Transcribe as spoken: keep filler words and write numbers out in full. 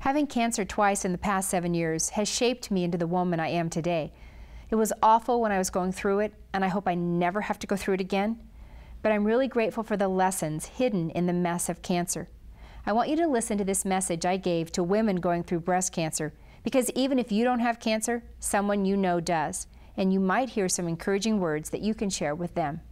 Having cancer twice in the past seven years has shaped me into the woman I am today. It was awful when I was going through it, and I hope I never have to go through it again. But I'm really grateful for the lessons hidden in the mess of cancer. I want you to listen to this message I gave to women going through breast cancer, because even if you don't have cancer, someone you know does, and you might hear some encouraging words that you can share with them.